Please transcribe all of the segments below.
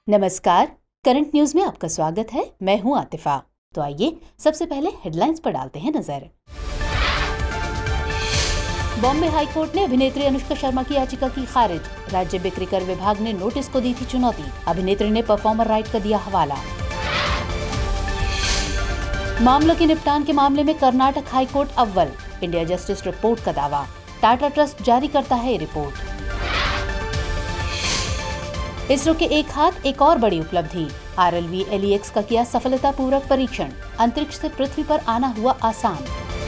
नमस्कार, current news में आपका स्वागत है। मैं हूं आतिफा। तो आइए सबसे पहले हेडलाइंस पर डालते हैं नजर। बॉम्बे हाई कोर्ट ने अभिनेत्री अनुष्का शर्मा की याचिका की खारिज। राज्य बिक्री कर विभाग ने नोटिस को दी थी चुनौती। अभिनेत्री ने परफॉर्मर राइट का दिया हवाला। मामलों के निपटान के मामले में कर्नाटक हाई कोर्ट अव्वल। इंडिया जस्टिस रिपोर्ट का दावा। टाटा ट्रस्ट जारी करता है रिपोर्ट। इसरो के एक हाथ एक और बड़ी उपलब्धि। RLV LEX का किया सफलतापूर्वक परीक्षण। अंतरिक्ष से पृथ्वी पर आना हुआ आसान।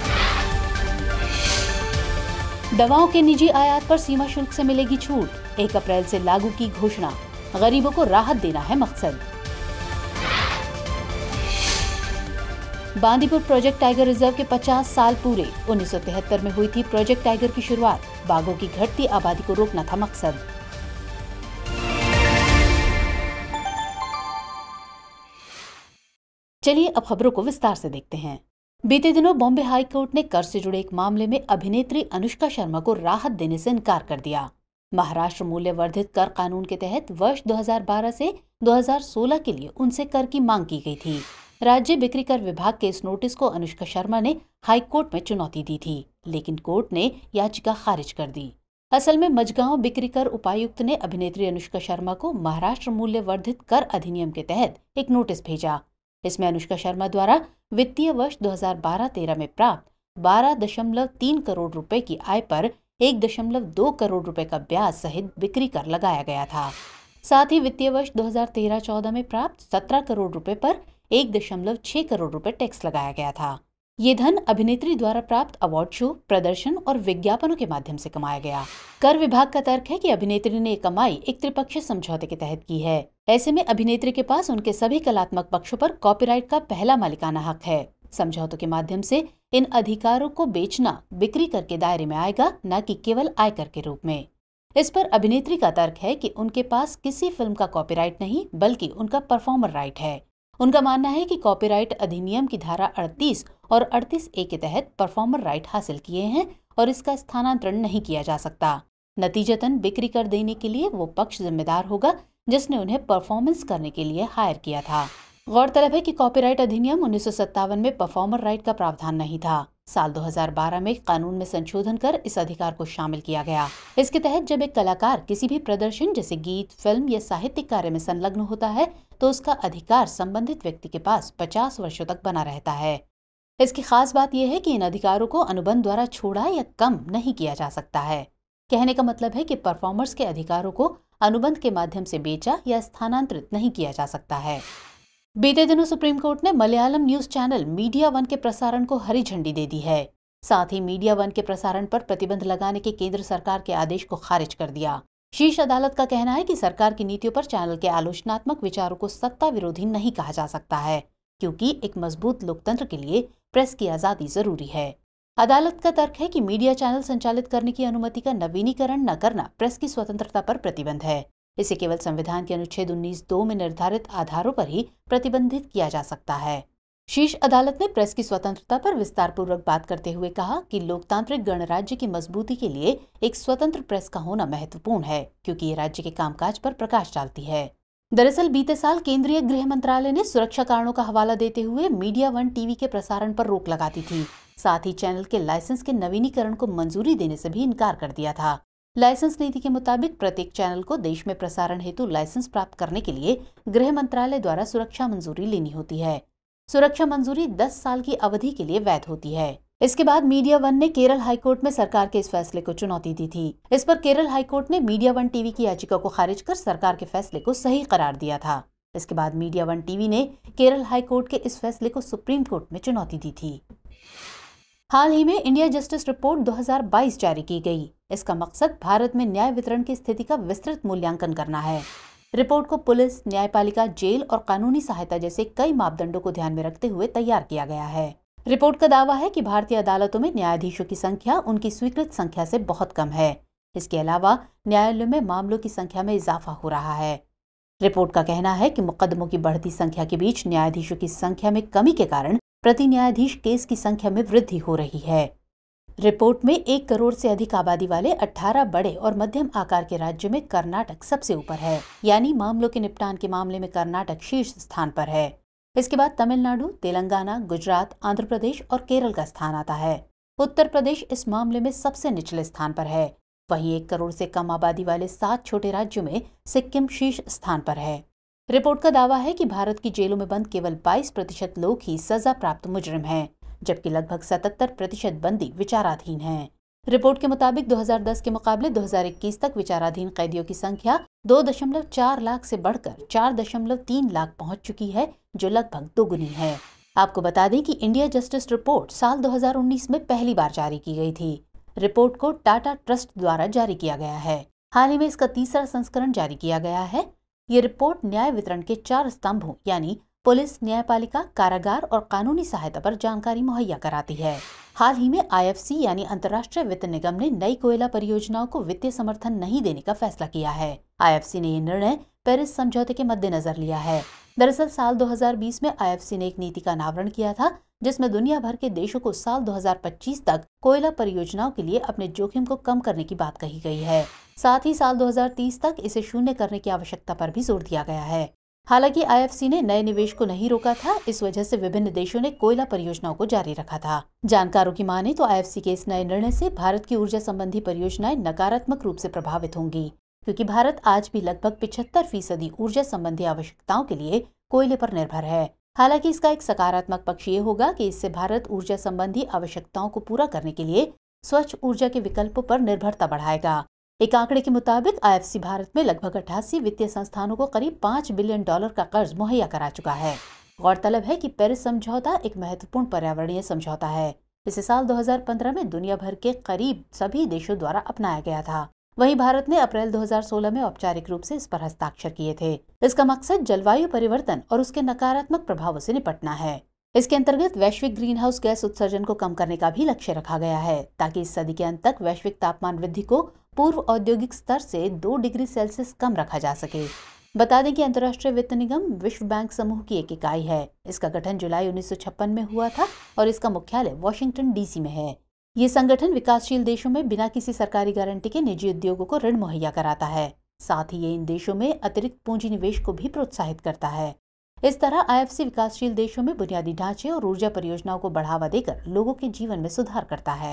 दवाओं के निजी आयात पर सीमा शुल्क से मिलेगी छूट। 1 अप्रैल से लागू की घोषणा। गरीबों को राहत देना है मकसद। बांदीपुर प्रोजेक्ट टाइगर रिजर्व के 50 साल पूरे। 1973 में हुई थी प्रोजेक्ट टाइगर की शुरुआत। बाघों की घटती आबादी को रोकना था मकसद। चलिए अब खबरों को विस्तार से देखते हैं। बीते दिनों बॉम्बे हाई कोर्ट ने कर से जुड़े एक मामले में अभिनेत्री अनुष्का शर्मा को राहत देने से इनकार कर दिया। महाराष्ट्र मूल्य वर्धित कर कानून के तहत वर्ष 2012 से 2016 के लिए उनसे कर की मांग की गई थी। राज्य बिक्री कर विभाग के इस नोटिस को अनुष्का शर्मा ने हाई कोर्ट में चुनौती दी थी, लेकिन कोर्ट ने याचिका खारिज कर दी। असल में मजगांव बिक्री कर उपायुक्त ने अभिनेत्री अनुष्का शर्मा को महाराष्ट्र मूल्य वर्धित कर अधिनियम के तहत एक नोटिस भेजा। इसमें अनुष्का शर्मा द्वारा वित्तीय वर्ष 2012-13 में प्राप्त 12.3 करोड़ रुपए की आय पर 1.2 करोड़ रुपए का ब्याज सहित बिक्री कर लगाया गया था। साथ ही वित्तीय वर्ष 2013-14 में प्राप्त 17 करोड़ रुपए पर 1.6 करोड़ रुपए टैक्स लगाया गया था। ये धन अभिनेत्री द्वारा प्राप्त अवार्ड शो, प्रदर्शन और विज्ञापनों के माध्यम से कमाया गया। कर विभाग का तर्क है कि अभिनेत्री ने कमाई एक त्रिपक्षीय समझौते के तहत की है। ऐसे में अभिनेत्री के पास उनके सभी कलात्मक पक्षों पर कॉपीराइट का पहला मालिकाना हक है। समझौतों के माध्यम से इन अधिकारों को बेचना बिक्री कर के दायरे में आएगा, न कि केवल आयकर के रूप में। इस पर अभिनेत्री का तर्क है कि उनके पास किसी फिल्म का कॉपीराइट नहीं, बल्कि उनका परफॉर्मर राइट है। उनका मानना है कि कॉपीराइट अधिनियम की धारा 38 और 38A के तहत परफॉर्मर राइट हासिल किए हैं और इसका स्थानांतरण नहीं किया जा सकता। नतीजतन बिक्री कर देने के लिए वो पक्ष जिम्मेदार होगा जिसने उन्हें परफॉर्मेंस करने के लिए हायर किया था। गौरतलब है कि कॉपीराइट अधिनियम 1957 में परफॉर्मर राइट का प्रावधान नहीं था। साल 2012 में कानून में संशोधन कर इस अधिकार को शामिल किया गया। इसके तहत जब एक कलाकार किसी भी प्रदर्शन जैसे गीत, फिल्म या साहित्यिक कार्य में संलग्न होता है तो उसका अधिकार संबंधित व्यक्ति के पास 50 वर्षों तक बना रहता है। इसकी खास बात यह है कि इन अधिकारों को अनुबंध द्वारा छोड़ा या कम नहीं किया जा सकता है। कहने का मतलब है कि परफॉर्मर्स के अधिकारों को अनुबंध के माध्यम से बेचा या स्थानांतरित नहीं किया जा सकता है। बीते दिनों सुप्रीम कोर्ट ने Malayalam news channel media one के प्रसारण को हरी झंडी दे दी है। साथ ही मीडिया वन के प्रसारण पर प्रतिबंध लगाने के केंद्र सरकार के आदेश को खारिज कर दिया। शीर्ष अदालत का कहना है कि सरकार की नीतियों पर चैनल के आलोचनात्मक विचारों को सत्ता विरोधी नहीं कहा जा सकता है, क्योंकि एक मजबूत लोकतंत्र के लिए प्रेस की आजादी जरूरी है। अदालत का तर्क है कि मीडिया चैनल संचालित करने की अनुमति का नवीनीकरण न करना प्रेस की स्वतंत्रता पर प्रतिबंध है। इसे केवल संविधान के अनुच्छेद 19(2) में निर्धारित आधारों पर ही प्रतिबंधित किया जा सकता है। शीर्ष अदालत ने प्रेस की स्वतंत्रता पर विस्तार पूर्वक बात करते हुए कहा कि लोकतांत्रिक गणराज्य की मजबूती के लिए एक स्वतंत्र प्रेस का होना महत्वपूर्ण है, क्योंकि ये राज्य के कामकाज पर प्रकाश डालती है। दरअसल बीते साल केंद्रीय गृह मंत्रालय ने सुरक्षा कारणों का हवाला देते हुए मीडिया वन टीवी के प्रसारण पर रोक लगा दी थी। साथ ही चैनल के लाइसेंस के नवीनीकरण को मंजूरी देने से भी इनकार कर दिया था। लाइसेंस नीति के मुताबिक प्रत्येक चैनल को देश में प्रसारण हेतु लाइसेंस प्राप्त करने के लिए गृह मंत्रालय द्वारा सुरक्षा मंजूरी लेनी होती है। सुरक्षा मंजूरी 10 साल की अवधि के लिए वैध होती है। इसके बाद मीडिया वन ने केरल हाईकोर्ट में सरकार के इस फैसले को चुनौती दी थी। इस पर केरल हाईकोर्ट ने मीडिया वन टीवी की याचिका को खारिज कर सरकार के फैसले को सही करार दिया था। इसके बाद मीडिया वन टीवी ने केरल हाईकोर्ट के इस फैसले को सुप्रीम कोर्ट में चुनौती दी थी। हाल ही में इंडिया जस्टिस रिपोर्ट 2022 जारी की गई। इसका मकसद भारत में न्याय वितरण की स्थिति का विस्तृत मूल्यांकन करना है। रिपोर्ट को पुलिस, न्यायपालिका, जेल और कानूनी सहायता जैसे कई मापदंडों को ध्यान में रखते हुए तैयार किया गया है। रिपोर्ट का दावा है कि भारतीय अदालतों में न्यायाधीशों की संख्या उनकी स्वीकृत संख्या से बहुत कम है। इसके अलावा न्यायालयों में मामलों की संख्या में इजाफा हो रहा है। रिपोर्ट का कहना है कि मुकदमों की बढ़ती संख्या के बीच न्यायाधीशों की संख्या में कमी के कारण प्रति न्यायाधीश केस की संख्या में वृद्धि हो रही है। रिपोर्ट में 1 करोड़ से अधिक आबादी वाले 18 बड़े और मध्यम आकार के राज्यों में कर्नाटक सबसे ऊपर है, यानी मामलों के निपटान के मामले में कर्नाटक शीर्ष स्थान पर है। इसके बाद तमिलनाडु, तेलंगाना, गुजरात, आंध्र प्रदेश और केरल का स्थान आता है। उत्तर प्रदेश इस मामले में सबसे निचले स्थान पर है। वहीं 1 करोड़ से कम आबादी वाले 7 छोटे राज्यों में सिक्किम शीर्ष स्थान पर है। रिपोर्ट का दावा है कि भारत की जेलों में बंद केवल 22% लोग ही सजा प्राप्त मुजरिम हैं, जबकि लगभग 77% बंदी विचाराधीन हैं। रिपोर्ट के मुताबिक 2010 के मुकाबले 2021 तक विचाराधीन कैदियों की संख्या 2.4 लाख से बढ़कर 4.3 लाख पहुंच चुकी है, जो लगभग दोगुनी है। आपको बता दें कि इंडिया जस्टिस रिपोर्ट साल 2019 में पहली बार जारी की गई थी। रिपोर्ट को टाटा ट्रस्ट द्वारा जारी किया गया है। हाल ही में इसका तीसरा संस्करण जारी किया गया है। ये रिपोर्ट न्याय वितरण के 4 स्तंभों यानी पुलिस, न्यायपालिका, कारागार और कानूनी सहायता पर जानकारी मुहैया कराती है। हाल ही में IFC यानी अंतर्राष्ट्रीय वित्त निगम ने नई कोयला परियोजनाओं को वित्तीय समर्थन नहीं देने का फैसला किया है। IFC ने ये निर्णय पेरिस समझौते के मद्देनजर लिया है। दरअसल साल 2020 में IFC ने एक नीति का अनावरण किया था, जिसमें दुनिया भर के देशों को साल 2025 तक कोयला परियोजनाओं के लिए अपने जोखिम को कम करने की बात कही गई है। साथ ही साल 2030 तक इसे शून्य करने की आवश्यकता पर भी जोर दिया गया है। हालांकि IFC ने नए निवेश को नहीं रोका था, इस वजह से विभिन्न देशों ने कोयला परियोजनाओं को जारी रखा था। जानकारों की माने तो IFC के इस नए निर्णय से भारत की ऊर्जा संबंधी परियोजनाएं नकारात्मक रूप से प्रभावित होंगी, क्योंकि भारत आज भी लगभग 75% ऊर्जा संबंधी आवश्यकताओं के लिए कोयले पर निर्भर है। हालांकि इसका एक सकारात्मक पक्ष ये होगा कि इससे भारत ऊर्जा संबंधी आवश्यकताओं को पूरा करने के लिए स्वच्छ ऊर्जा के विकल्पों पर निर्भरता बढ़ाएगा। एक आंकड़े के मुताबिक IFC भारत में लगभग 88 वित्तीय संस्थानों को करीब $5 बिलियन का कर्ज मुहैया करा चुका है। गौरतलब है कि पेरिस समझौता एक महत्वपूर्ण पर्यावरणीय समझौता है। इसे साल 2015 में दुनिया भर के करीब सभी देशों द्वारा अपनाया गया था। वहीं भारत ने अप्रैल 2016 में औपचारिक रूप से इस पर हस्ताक्षर किए थे। इसका मकसद जलवायु परिवर्तन और उसके नकारात्मक प्रभावों से निपटना है। इसके अंतर्गत वैश्विक ग्रीन हाउस गैस उत्सर्जन को कम करने का भी लक्ष्य रखा गया है, ताकि इस सदी के अंत तक वैश्विक तापमान वृद्धि को पूर्व औद्योगिक स्तर से 2 डिग्री सेल्सियस कम रखा जा सके। बता दें कि अंतर्राष्ट्रीय वित्त निगम विश्व बैंक समूह की एक इकाई है। इसका गठन जुलाई 1956 में हुआ था और इसका मुख्यालय वॉशिंगटन DC में है। ये संगठन विकासशील देशों में बिना किसी सरकारी गारंटी के निजी उद्योगों को ऋण मुहैया कराता है। साथ ही ये इन देशों में अतिरिक्त पूंजी निवेश को भी प्रोत्साहित करता है। इस तरह IFC विकासशील देशों में बुनियादी ढांचे और ऊर्जा परियोजनाओं को बढ़ावा देकर लोगों के जीवन में सुधार करता है।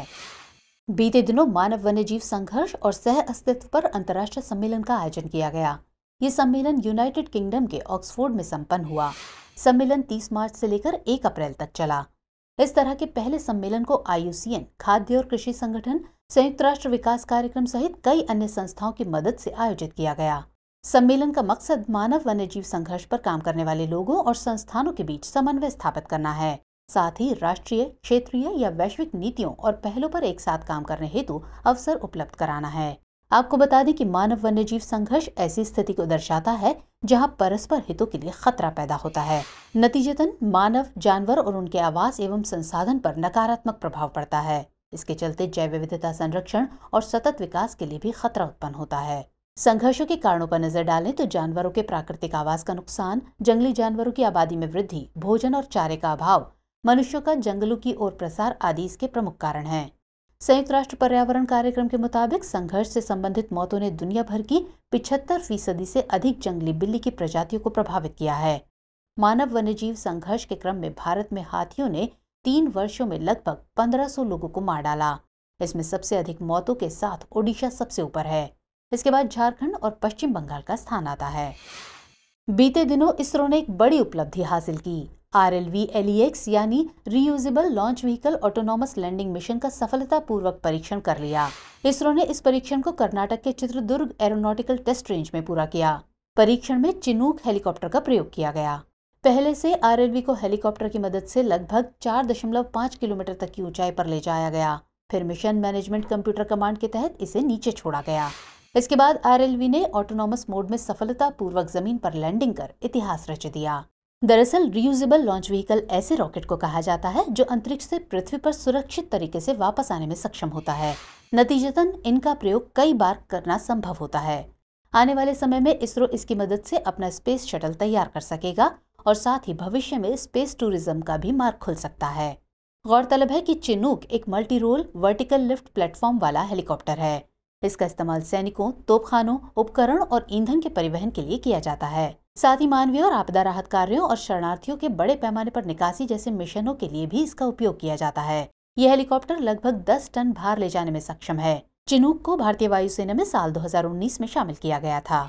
बीते दिनों मानव वन्यजीव संघर्ष और सह अस्तित्व पर अंतर्राष्ट्रीय सम्मेलन का आयोजन किया गया। ये सम्मेलन यूनाइटेड किंगडम के ऑक्सफोर्ड में संपन्न हुआ। सम्मेलन 30 मार्च से लेकर 1 अप्रैल तक चला। इस तरह के पहले सम्मेलन को IUCN, खाद्य और कृषि संगठन, संयुक्त राष्ट्र विकास कार्यक्रम सहित कई अन्य संस्थाओं की मदद से आयोजित किया गया। सम्मेलन का मकसद मानव वन्यजीव संघर्ष पर काम करने वाले लोगों और संस्थानों के बीच समन्वय स्थापित करना है। साथ ही राष्ट्रीय, क्षेत्रीय या वैश्विक नीतियों और पहलों पर एक साथ काम करने हेतु अवसर उपलब्ध कराना है। आपको बता दें कि मानव वन्यजीव संघर्ष ऐसी स्थिति को दर्शाता है जहां परस्पर हितों के लिए खतरा पैदा होता है। नतीजतन मानव, जानवर और उनके आवास एवं संसाधन पर नकारात्मक प्रभाव पड़ता है। इसके चलते जैव विविधता संरक्षण और सतत विकास के लिए भी खतरा उत्पन्न होता है। संघर्षों के कारणों पर नजर डालें तो जानवरों के प्राकृतिक आवास का नुकसान, जंगली जानवरों की आबादी में वृद्धि, भोजन और चारे का अभाव, मनुष्यों का जंगलों की ओर प्रसार आदि इसके प्रमुख कारण हैं। संयुक्त राष्ट्र पर्यावरण कार्यक्रम के मुताबिक संघर्ष से संबंधित मौतों ने दुनिया भर की 75% से अधिक जंगली बिल्ली की प्रजातियों को प्रभावित किया है। मानव वन्यजीव संघर्ष के क्रम में भारत में हाथियों ने 3 वर्षों में लगभग 1500 लोगों को मार डाला। इसमें सबसे अधिक मौतों के साथ ओडिशा सबसे ऊपर है। इसके बाद झारखंड और पश्चिम बंगाल का स्थान आता है। बीते दिनों इसरो ने एक बड़ी उपलब्धि हासिल की। RLV-LEX यानी reusable launch vehicle autonomous landing mission का सफलतापूर्वक परीक्षण कर लिया। इसरो ने इस परीक्षण को कर्नाटक के चित्रदुर्ग एरोनॉटिकल टेस्ट रेंज में पूरा किया। परीक्षण में चिनूक हेलीकॉप्टर का प्रयोग किया गया। पहले से RLV को हेलीकॉप्टर की मदद से लगभग 4.5 किलोमीटर तक की ऊंचाई पर ले जाया गया। फिर मिशन मैनेजमेंट कंप्यूटर कमांड के तहत इसे नीचे छोड़ा गया। इसके बाद RLV ने ऑटोनॉमस मोड में सफलतापूर्वक जमीन पर लैंडिंग कर इतिहास रच दिया। दरअसल रीयूजेबल लॉन्च व्हीकल ऐसे रॉकेट को कहा जाता है जो अंतरिक्ष से पृथ्वी पर सुरक्षित तरीके से वापस आने में सक्षम होता है। नतीजतन इनका प्रयोग कई बार करना संभव होता है। आने वाले समय में इसरो इसकी मदद से अपना स्पेस शटल तैयार कर सकेगा और साथ ही भविष्य में स्पेस टूरिज्म का भी मार्ग खुल सकता है। गौरतलब है कि चिनूक एक multi role vertical lift platform वाला हेलीकॉप्टर है। इसका इस्तेमाल सैनिकों, तोपखानों, उपकरण और ईंधन के परिवहन के लिए किया जाता है। साथ ही मानवीय और आपदा राहत कार्यों और शरणार्थियों के बड़े पैमाने पर निकासी जैसे मिशनों के लिए भी इसका उपयोग किया जाता है। यह हेलीकॉप्टर लगभग 10 टन भार ले जाने में सक्षम है। चिनूक को भारतीय वायुसेना में साल 2019 में शामिल किया गया था।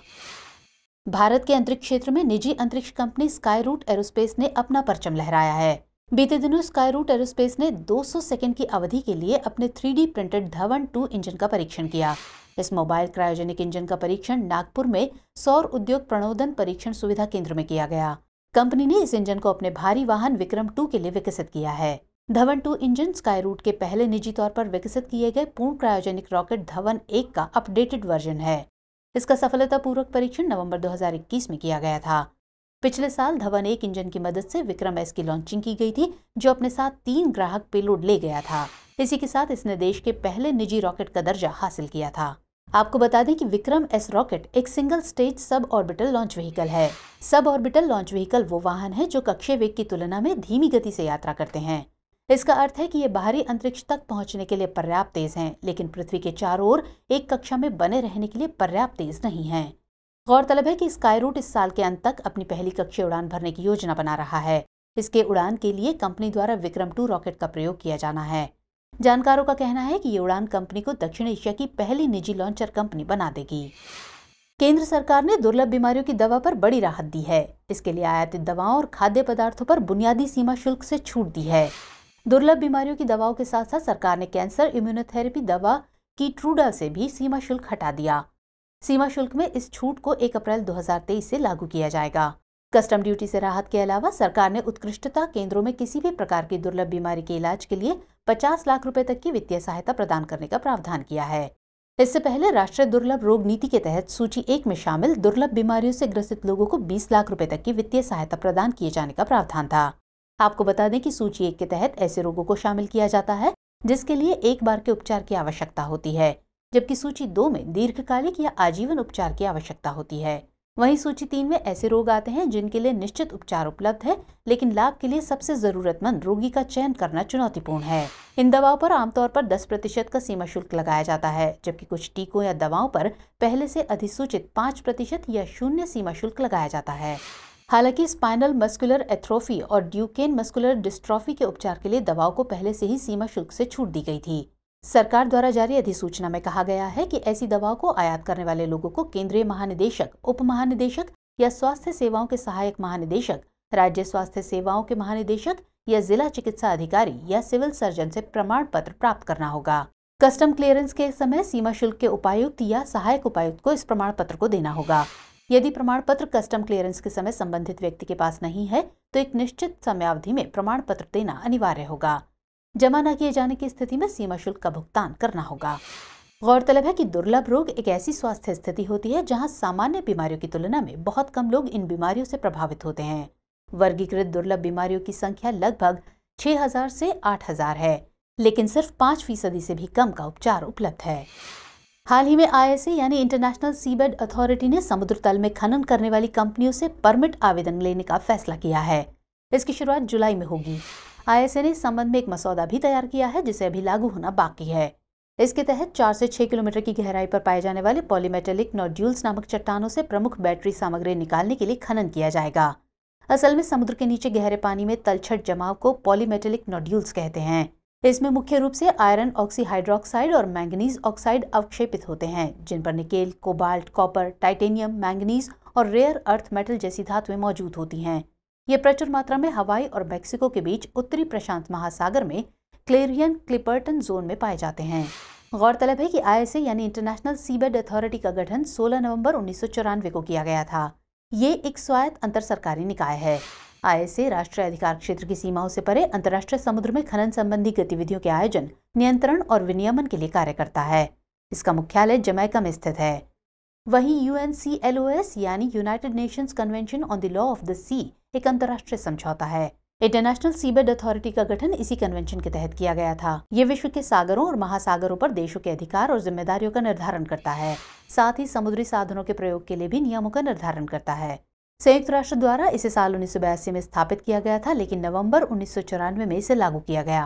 भारत के अंतरिक्ष क्षेत्र में निजी अंतरिक्ष कंपनी स्काईरूट एरोस्पेस ने अपना परचम लहराया है। बीते दिनों स्काईरूट एरोस्पेस ने 200 सेकंड की अवधि के लिए अपने 3D प्रिंटेड धवन 2 इंजन का परीक्षण किया। इस मोबाइल क्रायोजेनिक इंजन का परीक्षण नागपुर में सौर उद्योग प्रणोदन परीक्षण सुविधा केंद्र में किया गया। कंपनी ने इस इंजन को अपने भारी वाहन विक्रम 2 के लिए विकसित किया है। धवन 2 इंजन स्काईरूट के पहले निजी तौर पर विकसित किए गए पूर्ण क्रायोजेनिक रॉकेट धवन 1 का अपडेटेड वर्जन है। इसका सफलतापूर्वक परीक्षण नवंबर 2021 में किया गया था। पिछले साल धवन 1 इंजन की मदद से विक्रम एस की लॉन्चिंग की गई थी, जो अपने साथ 3 ग्राहक पेलोड ले गया था। इसी के साथ इसने देश के पहले निजी रॉकेट का दर्जा हासिल किया था। आपको बता दें कि विक्रम एस रॉकेट एक single stage sub orbital launch vehicle है। सब ऑर्बिटल लॉन्च व्हीकल वो वाहन है जो कक्षीय वेग की तुलना में धीमी गति से यात्रा करते हैं। इसका अर्थ है कि ये बाहरी अंतरिक्ष तक पहुंचने के लिए पर्याप्त तेज हैं, लेकिन पृथ्वी के चारों ओर एक कक्षा में बने रहने के लिए पर्याप्त तेज नहीं हैं। गौरतलब है कि स्काईरूट इस साल के अंत तक अपनी पहली कक्षीय उड़ान भरने की योजना बना रहा है। इसके उड़ान के लिए कंपनी द्वारा विक्रम 2 रॉकेट का प्रयोग किया जाना है। जानकारों का कहना है कि ये उड़ान कंपनी को दक्षिण एशिया की पहली निजी लॉन्चर कंपनी बना देगी। केंद्र सरकार ने दुर्लभ बीमारियों की दवा पर बड़ी राहत दी है। इसके लिए आयातित दवाओं और खाद्य पदार्थों पर बुनियादी सीमा शुल्क से छूट दी है। दुर्लभ बीमारियों की दवाओं के साथ साथ सरकार ने कैंसर इम्यूनोथेरेपी दवा कीट्रूडा से भी सीमा शुल्क हटा दिया। सीमा शुल्क में इस छूट को 1 अप्रैल 2023 से लागू किया जाएगा। कस्टम ड्यूटी से राहत के अलावा सरकार ने उत्कृष्टता केंद्रों में किसी भी प्रकार की दुर्लभ बीमारी के इलाज के लिए 50 लाख रुपए तक की वित्तीय सहायता प्रदान करने का प्रावधान किया है। इससे पहले राष्ट्रीय दुर्लभ रोग नीति के तहत सूची 1 में शामिल दुर्लभ बीमारियों से ग्रसित लोगों को 20 लाख रुपए तक की वित्तीय सहायता प्रदान किए जाने का प्रावधान था। आपको बता दें कि सूची 1 के तहत ऐसे रोगों को शामिल किया जाता है जिसके लिए एक बार के उपचार की आवश्यकता होती है, जबकि सूची 2 में दीर्घकालिक या आजीवन उपचार की आवश्यकता होती है। वहीं सूची 3 में ऐसे रोग आते हैं जिनके लिए निश्चित उपचार उपलब्ध है, लेकिन लाभ के लिए सबसे जरूरतमंद रोगी का चयन करना चुनौतीपूर्ण है। इन दवाओं पर आमतौर पर 10% का सीमा शुल्क लगाया जाता है, जबकि कुछ टीकों या दवाओं पर पहले से अधिसूचित 5% या 0 सीमा शुल्क लगाया जाता है। हालांकि स्पाइनल मस्कुलर एट्रोफी और ड्यूकेन मस्कुलर डिस्ट्रॉफी के उपचार के लिए दवाओं को पहले से ही सीमा शुल्क से छूट दी गई थी। सरकार द्वारा जारी अधिसूचना में कहा गया है कि ऐसी दवाओं को आयात करने वाले लोगों को केंद्रीय महानिदेशक, उप महानिदेशक या स्वास्थ्य सेवाओं के सहायक महानिदेशक, राज्य स्वास्थ्य सेवाओं के महानिदेशक या जिला चिकित्सा अधिकारी या सिविल सर्जन से प्रमाण पत्र प्राप्त करना होगा। कस्टम क्लियरेंस के समय सीमा शुल्क के उपायुक्त या सहायक उपायुक्त को इस प्रमाण पत्र को देना होगा। यदि प्रमाण पत्र कस्टम क्लियरेंस के समय संबंधित व्यक्ति के पास नहीं है तो एक निश्चित समयावधि में प्रमाण पत्र देना अनिवार्य होगा। जमा न किए जाने की स्थिति में सीमा शुल्क का भुगतान करना होगा। गौरतलब है कि दुर्लभ रोग एक ऐसी स्वास्थ्य स्थिति होती है जहां सामान्य बीमारियों की तुलना में बहुत कम लोग इन बीमारियों से प्रभावित होते हैं। वर्गीकृत दुर्लभ बीमारियों की संख्या लगभग 6000 से 8000 है, लेकिन सिर्फ 5% से भी कम का उपचार उपलब्ध है। हाल ही में ISA यानी इंटरनेशनल सीबेड अथॉरिटी ने समुद्र तल में खनन करने वाली कंपनियों से परमिट आवेदन लेने का फैसला किया है। इसकी शुरुआत जुलाई में होगी। ISA ने इस संबंध में एक मसौदा भी तैयार किया है जिसे अभी लागू होना बाकी है। इसके तहत 4 से 6 किलोमीटर की गहराई पर पाए जाने वाले पॉलीमेटेलिक नोड्यूल्स नामक चट्टानों से प्रमुख बैटरी सामग्री निकालने के लिए खनन किया जाएगा। असल में समुद्र के नीचे गहरे पानी में तलछट जमाव को पॉलीमेटेलिक नोड्यूल्स कहते हैं। इसमें मुख्य रूप से आयरन ऑक्सीहाइड्रोक्साइड और मैंगनीज ऑक्साइड अवक्षेपित होते हैं, जिन पर nickel, cobalt, copper, titanium, manganese और रेयर अर्थ मेटल जैसी धातुएं मौजूद होती हैं। ये प्रचुर मात्रा में हवाई और मैक्सिको के बीच उत्तरी प्रशांत महासागर में क्लेरियन क्लिपर्टन जोन में पाए जाते हैं। गौरतलब है कि ISA यानी इंटरनेशनल सीबेड अथॉरिटी का गठन 16 नवंबर 1994 को किया गया था। ये एक स्वायत्त अंतर सरकारी निकाय है। ISA राष्ट्रीय अधिकार क्षेत्र की सीमाओं से परे अंतर्राष्ट्रीय समुद्र में खनन संबंधी गतिविधियों के आयोजन, नियंत्रण और विनियमन के लिए कार्य करता है। इसका मुख्यालय जमैका में स्थित है। वहीं UNCLOS यानी United Nations convention on the law of the sea एक अंतर्राष्ट्रीय समझौता है। इंटरनेशनल सीबेड अथॉरिटी का गठन इसी कन्वेंशन के तहत किया गया था। ये विश्व के सागरों और महासागरों पर देशों के अधिकार और जिम्मेदारियों का निर्धारण करता है। साथ ही समुद्री साधनों के प्रयोग के लिए भी नियमों का निर्धारण करता है। संयुक्त राष्ट्र द्वारा इसे साल 1982 में स्थापित किया गया था, लेकिन नवंबर 1994 में इसे लागू किया गया।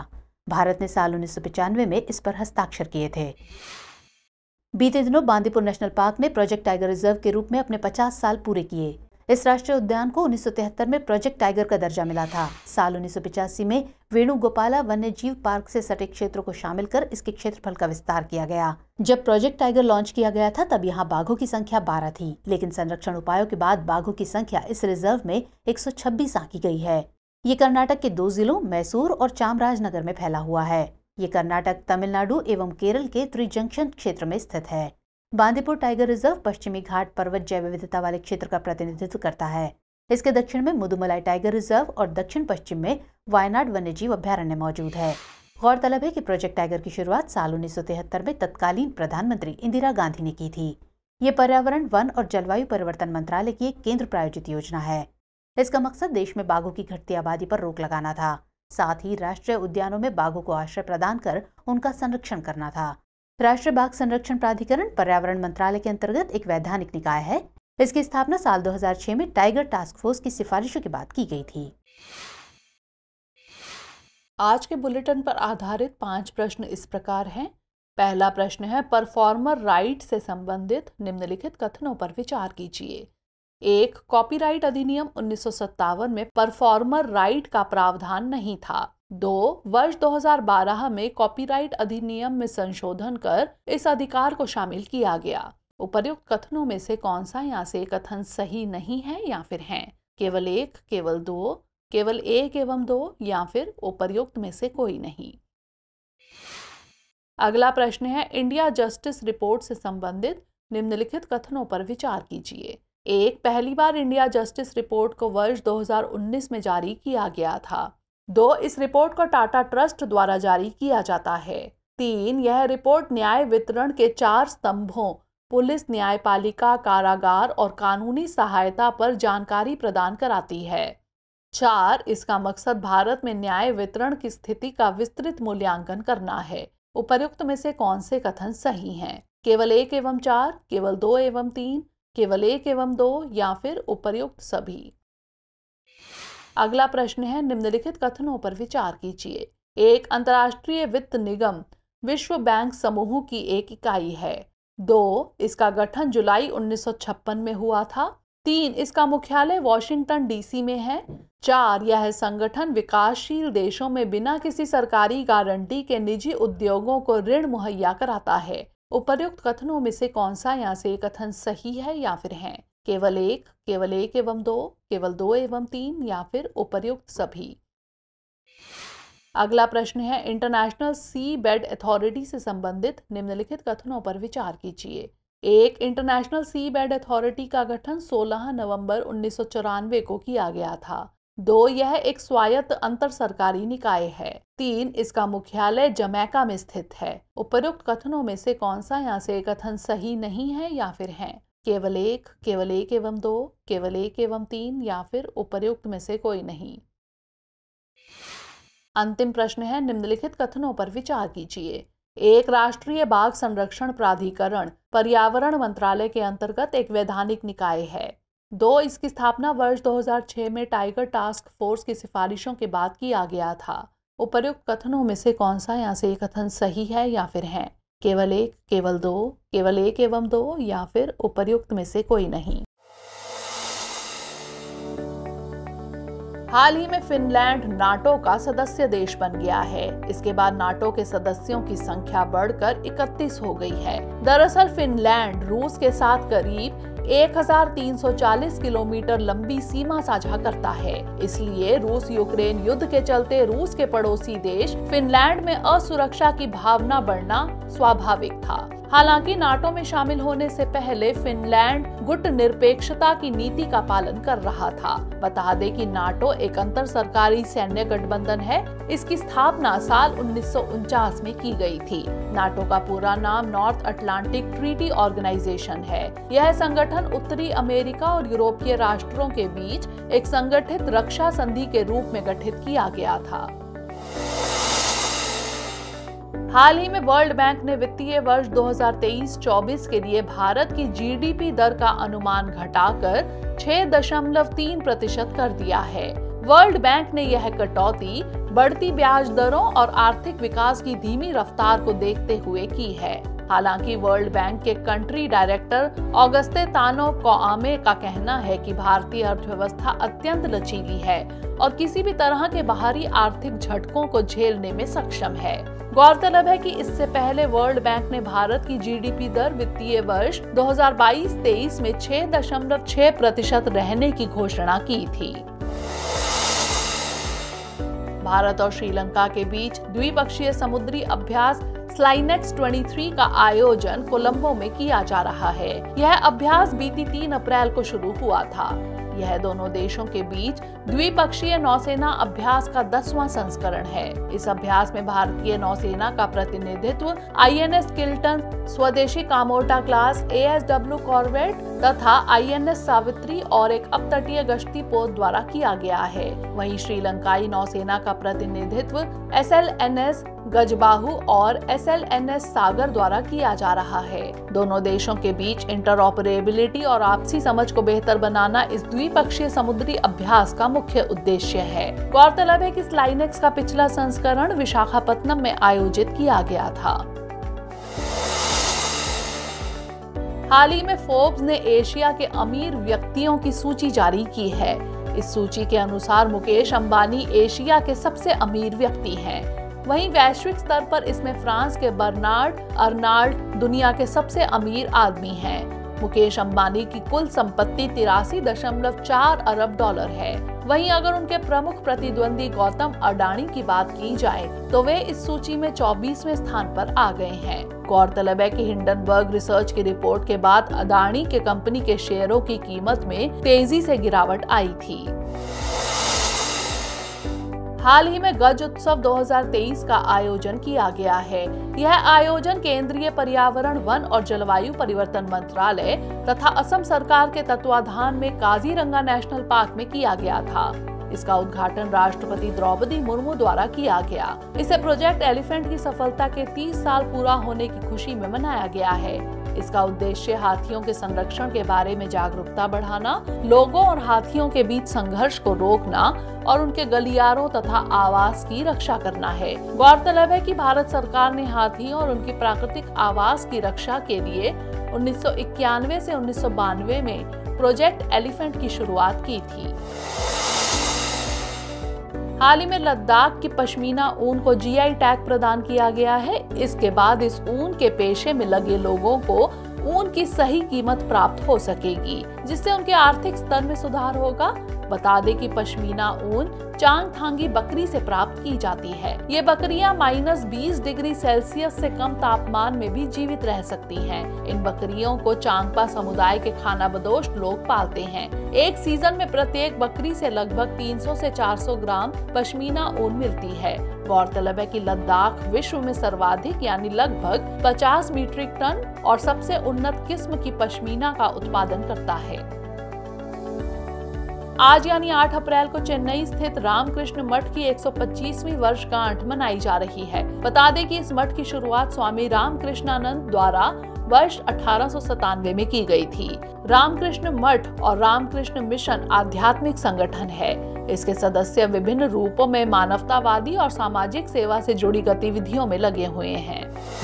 भारत ने साल 1995 में इस पर हस्ताक्षर किए थे। बीते दिनों बांदीपुर नेशनल पार्क ने प्रोजेक्ट टाइगर रिजर्व के रूप में अपने 50 साल पूरे किए। इस राष्ट्रीय उद्यान को 1973 में प्रोजेक्ट टाइगर का दर्जा मिला था। साल 1985 में वेणुगोपाला वन्य जीव पार्क से सटे क्षेत्रों को शामिल कर इसके क्षेत्रफल का विस्तार किया गया। जब प्रोजेक्ट टाइगर लॉन्च किया गया था तब यहाँ बाघों की संख्या 12 थी, लेकिन संरक्षण उपायों के बाद बाघों की संख्या इस रिजर्व में 126 आंकी गई है। ये कर्नाटक के 2 जिलों मैसूर और चामराजनगर में फैला हुआ है। ये कर्नाटक, तमिलनाडु एवं केरल के त्रिजंक्शन क्षेत्र में स्थित है। बांदीपुर टाइगर रिजर्व पश्चिमी घाट पर्वत जैव विविधता वाले क्षेत्र का प्रतिनिधित्व करता है। इसके दक्षिण में मुदुमलाई टाइगर रिजर्व और दक्षिण पश्चिम में वायनाड वन्यजीव अभयारण्य मौजूद है। गौरतलब है कि प्रोजेक्ट टाइगर की शुरुआत साल 1973 में तत्कालीन प्रधानमंत्री इंदिरा गांधी ने की थी। ये पर्यावरण, वन और जलवायु परिवर्तन मंत्रालय की एक केंद्र प्रायोजित योजना है। इसका मकसद देश में बाघों की घटती आबादी पर रोक लगाना था। साथ ही राष्ट्रीय उद्यानों में बाघों को आश्रय प्रदान कर उनका संरक्षण करना था। राष्ट्रीय बाघ संरक्षण प्राधिकरण पर्यावरण मंत्रालय के अंतर्गत एक वैधानिक निकाय है। इसकी स्थापना साल 2006 में टाइगर टास्क फोर्स की सिफारिशों के बाद की गई थी। आज के बुलेटिन पर आधारित 5 प्रश्न इस प्रकार हैं। पहला प्रश्न है, परफॉर्मर राइट से संबंधित निम्नलिखित कथनों पर विचार कीजिए। 1. कॉपीराइट अधिनियम 1957 में परफॉर्मर राइट का प्रावधान नहीं था। 2. वर्ष 2012 में कॉपीराइट अधिनियम में संशोधन कर इस अधिकार को शामिल किया गया। उपर्युक्त कथनों में से कौन सा यहाँ से कथन सही नहीं है या फिर है? केवल 1, केवल 2, केवल 1 एवं 2 या फिर उपर्युक्त में से कोई नहीं। अगला प्रश्न है, इंडिया जस्टिस रिपोर्ट से संबंधित निम्नलिखित कथनों पर विचार कीजिए। 1. पहली बार इंडिया जस्टिस रिपोर्ट को वर्ष 2019 में जारी किया गया था। 2. इस रिपोर्ट को टाटा ट्रस्ट द्वारा जारी किया जाता है। 3. यह रिपोर्ट न्याय वितरण के 4 स्तंभों पुलिस, न्यायपालिका, कारागार और कानूनी सहायता पर जानकारी प्रदान कराती है। 4. इसका मकसद भारत में न्याय वितरण की स्थिति का विस्तृत मूल्यांकन करना है। उपर्युक्त में से कौन से कथन सही हैं? केवल 1 एवं 4, केवल 2 एवं 3, केवल 1 एवं 2 या फिर उपर्युक्त सभी। अगला प्रश्न है, निम्नलिखित कथनों पर विचार कीजिए। 1. अंतर्राष्ट्रीय वित्त निगम विश्व बैंक समूह की एक इकाई है। 2. इसका गठन जुलाई 1956 में हुआ था। 3. इसका मुख्यालय वॉशिंगटन डीसी में है। 4. यह संगठन विकासशील देशों में बिना किसी सरकारी गारंटी के निजी उद्योगों को ऋण मुहैया कराता है। उपर्युक्त कथनों में से कौन सा यहाँ से कथन सही है या फिर है? केवल 1, केवल 1 एवं 2, केवल 2 एवं 3 या फिर उपर्युक्त सभी। अगला प्रश्न है, इंटरनेशनल सी बेड अथॉरिटी से संबंधित निम्नलिखित कथनों पर विचार कीजिए। 1. इंटरनेशनल सी बेड अथॉरिटी का गठन 16 नवंबर 1994 को किया गया था। 2. यह एक स्वायत्त अंतर सरकारी निकाय है। 3. इसका मुख्यालय जमैका में स्थित है। उपर्युक्त कथनों में से कौन सा यहाँ से कथन सही नहीं है या फिर है? केवल 1, केवल 1 एवं 2, केवल 1 एवं 3 या फिर उपर्युक्त में से कोई नहीं। अंतिम प्रश्न है, निम्नलिखित कथनों पर विचार कीजिए। 1. राष्ट्रीय बाघ संरक्षण प्राधिकरण पर्यावरण मंत्रालय के अंतर्गत एक वैधानिक निकाय है। 2. इसकी स्थापना वर्ष 2006 में टाइगर टास्क फोर्स की सिफारिशों के बाद किया गया था। उपर्युक्त कथनों में से कौन सा यहाँ से कथन सही है या फिर है? केवल 1, केवल 2, केवल 1 एवं 2 या फिर उपर्युक्त में से कोई नहीं। हाल ही में फिनलैंड नाटो का सदस्य देश बन गया है। इसके बाद नाटो के सदस्यों की संख्या बढ़कर 31 हो गई है। दरअसल फिनलैंड रूस के साथ करीब 1340 किलोमीटर लंबी सीमा साझा करता है। इसलिए रूस यूक्रेन युद्ध के चलते रूस के पड़ोसी देश फिनलैंड में असुरक्षा की भावना बढ़ना स्वाभाविक था। हालांकि नाटो में शामिल होने से पहले फिनलैंड गुट निरपेक्षता की नीति का पालन कर रहा था। बता दें कि नाटो एक अंतर सरकारी सैन्य गठबंधन है। इसकी स्थापना साल 1949 में की गई थी। नाटो का पूरा नाम नॉर्थ अटलांटिक ट्रीटी ऑर्गेनाइजेशन है। यह संगठन उत्तरी अमेरिका और यूरोपीय राष्ट्रों के बीच एक संगठित रक्षा संधि के रूप में गठित किया गया था। हाल ही में वर्ल्ड बैंक ने वित्तीय वर्ष 2023-24 के लिए भारत की जीडीपी दर का अनुमान घटाकर 6.3% कर दिया है। वर्ल्ड बैंक ने यह कटौती बढ़ती ब्याज दरों और आर्थिक विकास की धीमी रफ्तार को देखते हुए की है। हालांकि वर्ल्ड बैंक के country director Auguste Tano Kouame का कहना है कि भारतीय अर्थव्यवस्था अत्यंत लचीली है और किसी भी तरह के बाहरी आर्थिक झटकों को झेलने में सक्षम है। गौरतलब है कि इससे पहले वर्ल्ड बैंक ने भारत की जीडीपी दर वित्तीय वर्ष 2022-23 में 6.6% रहने की घोषणा की थी। भारत और श्रीलंका के बीच द्विपक्षीय समुद्री अभ्यास स्लाइनेक्स 23 का आयोजन कोलंबो में किया जा रहा है। यह अभ्यास बीती 3 अप्रैल को शुरू हुआ था। यह दोनों देशों के बीच द्विपक्षीय नौसेना अभ्यास का 10वां संस्करण है। इस अभ्यास में भारतीय नौसेना का प्रतिनिधित्व आईएनएस किल्टन, स्वदेशी कामोर्टा क्लास एएसडब्ल्यू कॉर्वेट तथा आईएनएस सावित्री और एक अपतटीय गश्ती पोत द्वारा किया गया है। वहीं श्रीलंकाई नौसेना का प्रतिनिधित्व एसएलएनएस गजबाहु और एसएलएनएस सागर द्वारा किया जा रहा है। दोनों देशों के बीच इंटरऑपरेबिलिटी और आपसी समझ को बेहतर बनाना इस द्विपक्षीय समुद्री अभ्यास का मुख्य उद्देश्य है। गौरतलब है कि स्लाइनेक्स का पिछला संस्करण विशाखापत्तनम में आयोजित किया गया था। हाल ही में फोर्ब्स ने एशिया के अमीर व्यक्तियों की सूची जारी की है। इस सूची के अनुसार मुकेश अंबानी एशिया के सबसे अमीर व्यक्ति हैं। वहीं वैश्विक स्तर पर इसमें फ्रांस के बर्नार्ड अर्नाल्ड दुनिया के सबसे अमीर आदमी हैं। मुकेश अंबानी की कुल संपत्ति 83.4 अरब डॉलर है। वहीं अगर उनके प्रमुख प्रतिद्वंदी गौतम अडानी की बात की जाए तो वे इस सूची में 24वें स्थान पर आ गए हैं। गौरतलब है कि हिंडनबर्ग रिसर्च की रिपोर्ट के बाद अडानी के कंपनी के शेयरों की कीमत में तेजी से गिरावट आई थी। हाल ही में गज उत्सव 2023 का आयोजन किया गया है। यह आयोजन केंद्रीय पर्यावरण, वन और जलवायु परिवर्तन मंत्रालय तथा असम सरकार के तत्वाधान में काजीरंगा नेशनल पार्क में किया गया था। इसका उद्घाटन राष्ट्रपति द्रौपदी मुर्मू द्वारा किया गया। इसे प्रोजेक्ट एलिफेंट की सफलता के 30 साल पूरा होने की खुशी में मनाया गया है। इसका उद्देश्य हाथियों के संरक्षण के बारे में जागरूकता बढ़ाना, लोगों और हाथियों के बीच संघर्ष को रोकना और उनके गलियारों तथा आवास की रक्षा करना है। गौरतलब है कि भारत सरकार ने हाथियों और उनकी प्राकृतिक आवास की रक्षा के लिए 1991 से 1992 में प्रोजेक्ट एलिफेंट की शुरुआत की थी। हाल ही में लद्दाख की पश्मीना ऊन को जीआई टैग प्रदान किया गया है। इसके बाद इस ऊन के पेशे में लगे लोगों को ऊन की सही कीमत प्राप्त हो सकेगी, जिससे उनके आर्थिक स्तर में सुधार होगा। बता दें कि पश्मीना ऊन चांगथांगी बकरी से प्राप्त की जाती है। ये बकरियां -20 डिग्री सेल्सियस से कम तापमान में भी जीवित रह सकती हैं। इन बकरियों को चांगपा समुदाय के खानाबदोश लोग पालते हैं। एक सीजन में प्रत्येक बकरी से लगभग 300 से 400 ग्राम पश्मीना ऊन मिलती है। गौरतलब है कि लद्दाख विश्व में सर्वाधिक यानी लगभग 50 मीट्रिक टन और सबसे उन्नत किस्म की पश्मीना का उत्पादन करता है। आज यानी 8 अप्रैल को चेन्नई स्थित रामकृष्ण मठ की 125वीं वर्षगांठ मनाई जा रही है। बता दें कि इस मठ की शुरुआत स्वामी रामकृष्णानंद द्वारा वर्ष 1897 में की गई थी। रामकृष्ण मठ और रामकृष्ण मिशन आध्यात्मिक संगठन है। इसके सदस्य विभिन्न रूपों में मानवतावादी और सामाजिक सेवा से जुड़ी गतिविधियों में लगे हुए हैं।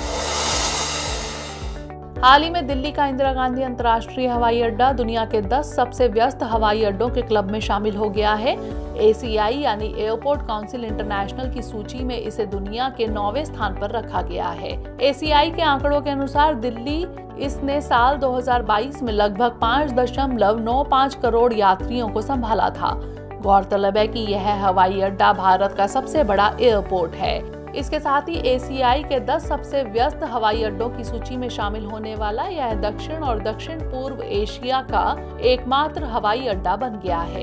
हाल ही में दिल्ली का इंदिरा गांधी अंतर्राष्ट्रीय हवाई अड्डा दुनिया के 10 सबसे व्यस्त हवाई अड्डों के क्लब में शामिल हो गया है। ACI यानी एयरपोर्ट काउंसिल इंटरनेशनल की सूची में इसे दुनिया के 9वें स्थान पर रखा गया है। ACI के आंकड़ों के अनुसार दिल्ली इसने साल 2022 में लगभग 5.95 करोड़ यात्रियों को संभाला था। गौरतलब है कि यह हवाई अड्डा भारत का सबसे बड़ा एयरपोर्ट है। इसके साथ ही ACI के 10 सबसे व्यस्त हवाई अड्डों की सूची में शामिल होने वाला यह दक्षिण और दक्षिण पूर्व एशिया का एकमात्र हवाई अड्डा बन गया है।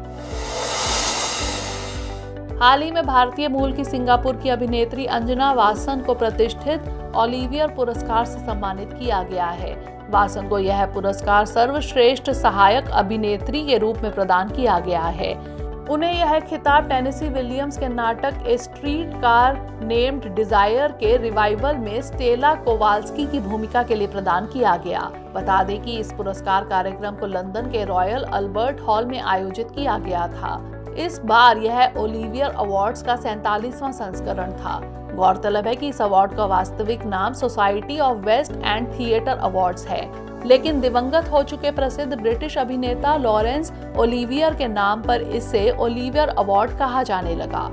हाल ही में भारतीय मूल की सिंगापुर की अभिनेत्री अंजना वासन को प्रतिष्ठित ओलिवियर पुरस्कार से सम्मानित किया गया है। वासन को यह पुरस्कार सर्वश्रेष्ठ सहायक अभिनेत्री के रूप में प्रदान किया गया है। उन्हें यह खिताब टेनेसी विलियम्स के नाटक a streetcar named desire के रिवाइवल में स्टेला कोवाल्स्की की भूमिका के लिए प्रदान किया गया। बता दें कि इस पुरस्कार कार्यक्रम को लंदन के रॉयल अल्बर्ट हॉल में आयोजित किया गया था। इस बार यह ओलिवियर अवार्ड्स का 47वां संस्करण था। गौरतलब है कि इस अवार्ड का वास्तविक नाम society of West End theatre awards है, लेकिन दिवंगत हो चुके प्रसिद्ध ब्रिटिश अभिनेता लॉरेंस ओलिवियर के नाम पर इसे ओलिवियर अवार्ड कहा जाने लगा।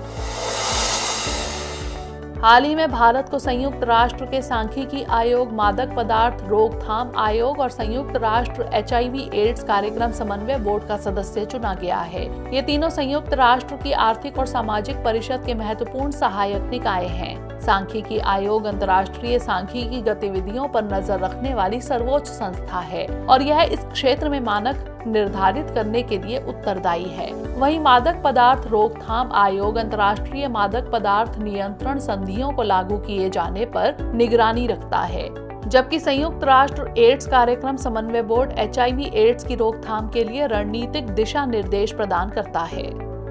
हाल ही में भारत को संयुक्त राष्ट्र के सांख्यिकी आयोग, मादक पदार्थ रोकथाम आयोग और संयुक्त राष्ट्र HIV एड्स कार्यक्रम समन्वय बोर्ड का सदस्य चुना गया है। ये तीनों संयुक्त राष्ट्र की आर्थिक और सामाजिक परिषद के महत्वपूर्ण सहायक निकाय हैं। सांख्यिकी आयोग अंतर्राष्ट्रीय सांख्यिकी गतिविधियों पर नजर रखने वाली सर्वोच्च संस्था है और यह इस क्षेत्र में मानक निर्धारित करने के लिए उत्तरदायी है। वहीं मादक पदार्थ रोकथाम आयोग अंतर्राष्ट्रीय मादक पदार्थ नियंत्रण संधियों को लागू किए जाने पर निगरानी रखता है, जबकि संयुक्त राष्ट्र एड्स कार्यक्रम समन्वय बोर्ड HIV एड्स की रोकथाम के लिए रणनीतिक दिशा निर्देश प्रदान करता है।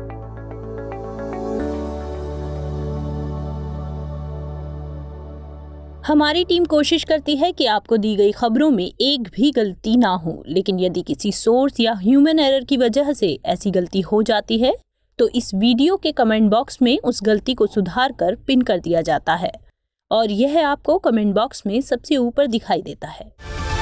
हमारी टीम कोशिश करती है कि आपको दी गई खबरों में एक भी गलती ना हो, लेकिन यदि किसी सोर्स या ह्यूमन एरर की वजह से ऐसी गलती हो जाती है तो इस वीडियो के कमेंट बॉक्स में उस गलती को सुधार कर पिन कर दिया जाता है और यह आपको कमेंट बॉक्स में सबसे ऊपर दिखाई देता है।